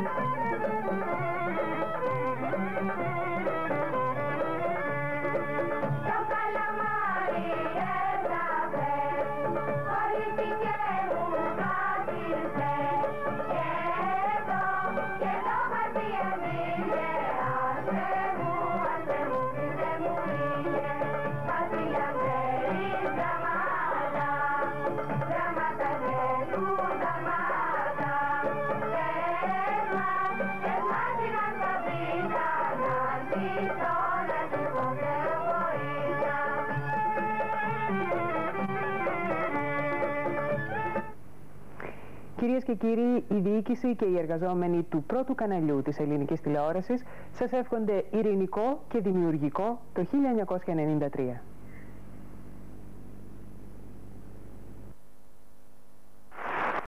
Κυρίες και κύριοι, η διοίκηση και οι εργαζόμενοι του πρώτου καναλιού της ελληνικής τηλεόρασης σας εύχονται ειρηνικό και δημιουργικό το 1993.